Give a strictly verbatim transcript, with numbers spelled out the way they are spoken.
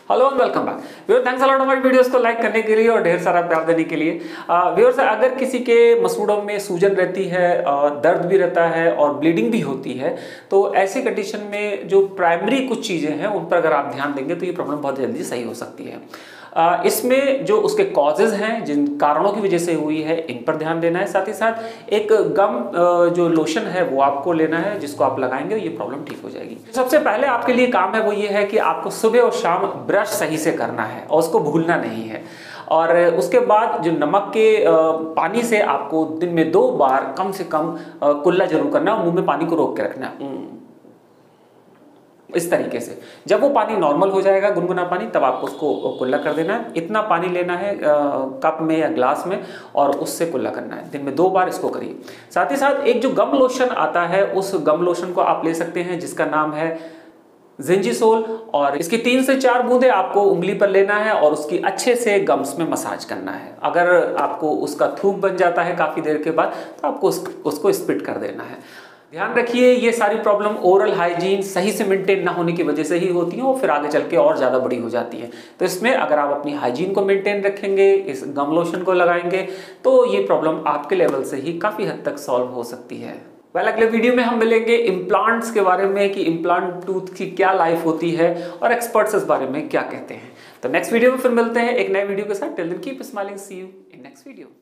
Hello and welcome back viewers, thanks a lot हमारी videos को like करने के लिए और ढेर सारा प्यार देने के लिए। व्यूअर्स, अगर किसी के मसूड़ों में सूजन रहती है, दर्द भी रहता है और ब्लीडिंग भी होती है, तो ऐसी कंडीशन में जो प्राइमरी कुछ चीज़ें हैं उन पर अगर आप ध्यान देंगे तो ये प्रॉब्लम बहुत जल्दी सही हो सकती है। इसमें जो उसके कॉजेज़ हैं, जिन कारणों की वजह से हुई है, इन पर ध्यान देना है। साथ ही साथ एक गम जो लोशन है वो आपको लेना है, जिसको आप लगाएंगे ये प्रॉब्लम ठीक हो जाएगी। सबसे पहले आपके लिए काम है वो ये है कि आपको सुबह और शाम ब्रश सही से करना है और उसको भूलना नहीं है। और उसके बाद जो नमक के पानी से आपको दिन में दो बार कम से कम कुल्ला जरूर करना है, मुंह में पानी को रोक के रखना है इस तरीके से। जब वो पानी नॉर्मल हो जाएगा, गुनगुना पानी, तब आपको उसको कुल्ला कर देना है। इतना पानी लेना है कप में या ग्लास में और उससे कुल्ला करना है। दिन में दो बार इसको करिए। साथ ही साथ एक जो गम लोशन आता है, उस गम लोशन को आप ले सकते हैं जिसका नाम है ज़िंजीसोल, और इसकी तीन से चार बूंदे आपको उंगली पर लेना है और उसकी अच्छे से गम्स में मसाज करना है। अगर आपको उसका थूक बन जाता है काफ़ी देर के बाद तो आपको उस, उसको स्पिट कर देना है। ध्यान रखिए, ये सारी प्रॉब्लम ओरल हाइजीन सही से मेंटेन ना होने की वजह से ही होती है और फिर आगे चल के और ज़्यादा बड़ी हो जाती है। तो इसमें अगर आप अपनी हाइजीन को मेंटेन रखेंगे, इस गम लोशन को लगाएंगे, तो ये प्रॉब्लम आपके लेवल से ही काफ़ी हद तक सॉल्व हो सकती है। वेल, अगले वीडियो में हम मिलेंगे इम्प्लांट्स के बारे में कि इम्प्लांट टूथ की क्या लाइफ होती है और एक्सपर्ट्स इस बारे में क्या कहते हैं। तो नेक्स्ट वीडियो में फिर मिलते हैं एक नए वीडियो के साथ। Till then keep smiling, see you in next video.